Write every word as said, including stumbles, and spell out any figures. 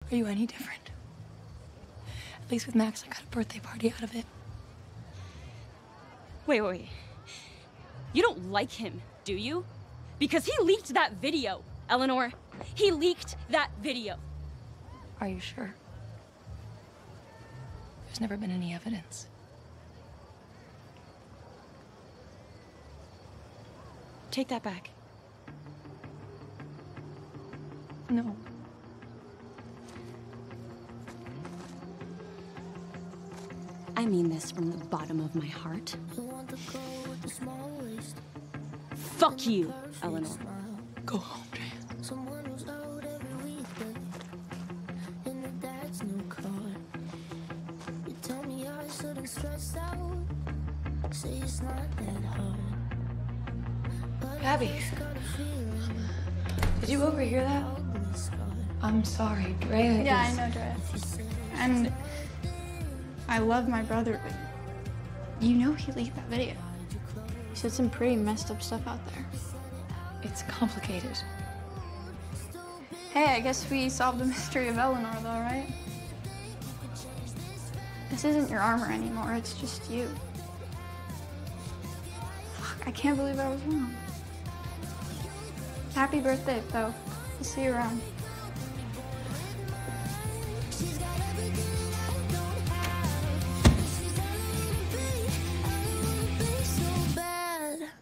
Are you any different? At least with Max, I got a birthday party out of it. Wait, wait, wait. You don't like him, do you? Because he leaked that video, Eleanor. He leaked that video. Are you sure? There's never been any evidence. Take that back. No. I mean this from the bottom of my heart. Fuck you, Eleanor. Go home, Drea. Abby, did you overhear that? I'm sorry, Drea. Yeah, is... I know, Drea. And I love my brother, but you know he leaked that video. He said some pretty messed up stuff out there. It's complicated. Hey, I guess we solved the mystery of Eleanor, though, right? This isn't your armor anymore, it's just you. Fuck, I can't believe I was wrong. Happy birthday, though. I'll see you around. She's got everything